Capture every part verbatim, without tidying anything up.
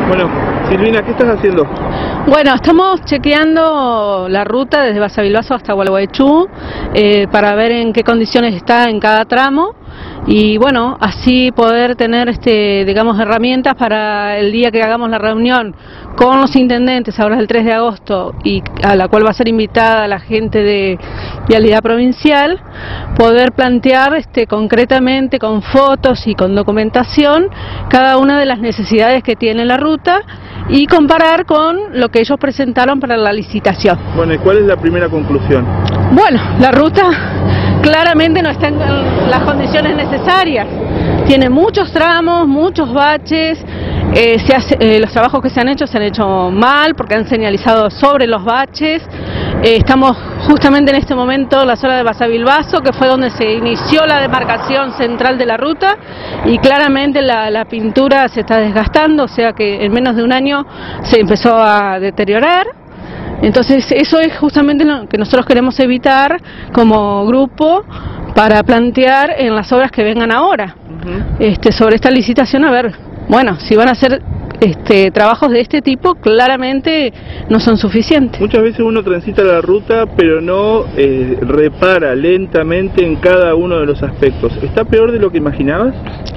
Bueno, Silvina, ¿qué estás haciendo? Bueno, estamos chequeando la ruta desde Basavilbaso hasta Gualeguaychú eh, para ver en qué condiciones está en cada tramo y bueno, así poder tener este, digamos, herramientas para el día que hagamos la reunión con los intendentes, ahora es el tres de agosto, y a la cual va a ser invitada la gente de Vialidad Provincial, poder plantear este, concretamente con fotos y con documentación cada una de las necesidades que tiene la ruta y comparar con lo que ellos presentaron para la licitación. Bueno, ¿y cuál es la primera conclusión? Bueno, la ruta claramente no está en las condiciones necesarias, tiene muchos tramos, muchos baches, eh, se hace, eh, los trabajos que se han hecho se han hecho mal porque han señalizado sobre los baches. Eh, estamos justamente en este momento en la zona de Basavilbaso, que fue donde se inició la demarcación central de la ruta, y claramente la, la pintura se está desgastando, o sea que en menos de un año se empezó a deteriorar. Entonces eso es justamente lo que nosotros queremos evitar como grupo para plantear en las obras que vengan ahora. Uh-huh. este, sobre esta licitación, a ver, bueno, si van a hacer este, trabajos de este tipo, claramente no son suficientes. Muchas veces uno transita la ruta pero no eh, repara lentamente en cada uno de los aspectos. ¿Está peor de lo que imaginabas?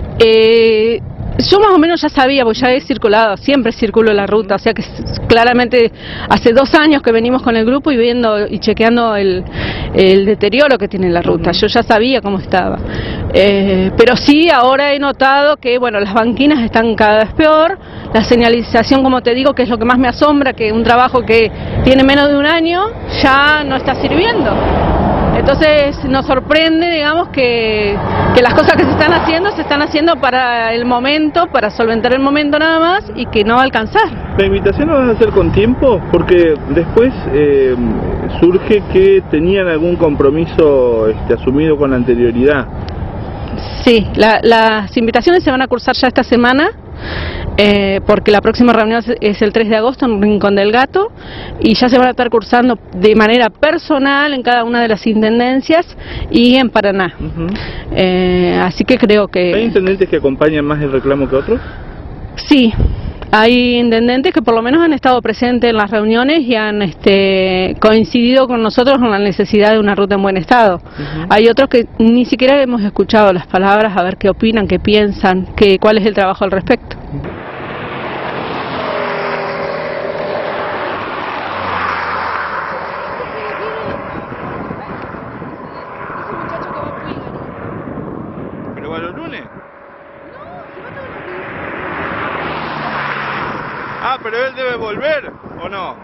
Eh... Yo más o menos ya sabía, porque ya he circulado, siempre circulo la ruta, o sea que claramente hace dos años que venimos con el grupo y viendo y chequeando el, el deterioro que tiene la ruta. Yo ya sabía cómo estaba, eh, pero sí ahora he notado que bueno, las banquinas están cada vez peor, la señalización, como te digo, que es lo que más me asombra, que un trabajo que tiene menos de un año ya no está sirviendo. Entonces nos sorprende, digamos, que, que las cosas que se están haciendo, se están haciendo para el momento, para solventar el momento nada más, y que no va a alcanzar. ¿La invitación la vas a hacer con tiempo? Porque después eh, surge que tenían algún compromiso este, asumido con anterioridad. Sí, la, las invitaciones se van a cursar ya esta semana. Eh, porque la próxima reunión es el tres de agosto en Rincón del Gato y ya se van a estar cursando de manera personal en cada una de las intendencias y en Paraná. Uh-huh. eh, así que creo que... ¿Hay intendentes que acompañan más el reclamo que otros? Sí, hay intendentes que por lo menos han estado presentes en las reuniones y han este, coincidido con nosotros con la necesidad de una ruta en buen estado. Uh-huh. Hay otros que ni siquiera hemos escuchado las palabras, a ver qué opinan, qué piensan, qué, cuál es el trabajo al respecto. ¿Pero va los lunes? Ah, pero él debe volver, ¿o no?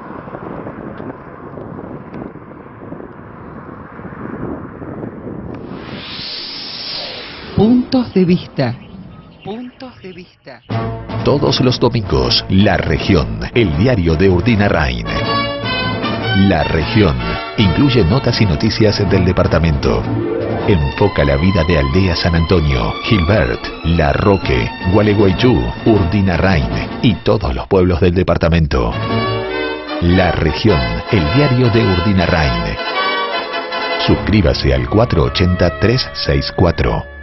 Puntos de vista. Puntos de vista. Todos los domingos, La Región, el diario de Urdinarrain. La Región incluye notas y noticias del departamento. Enfoca la vida de Aldea San Antonio, Gilbert, La Roque, Gualeguaychú, Urdinarrain y todos los pueblos del departamento. La Región, el diario de Urdinarrain. Suscríbase al cuatro ochenta, trescientos sesenta y cuatro.